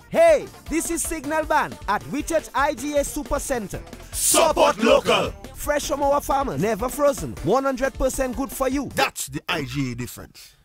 Hey, this is Signal Band at Whitchurch IGA Supercentre. Support local. Fresh from our farmers, never frozen, 100% good for you. That's the IGA difference.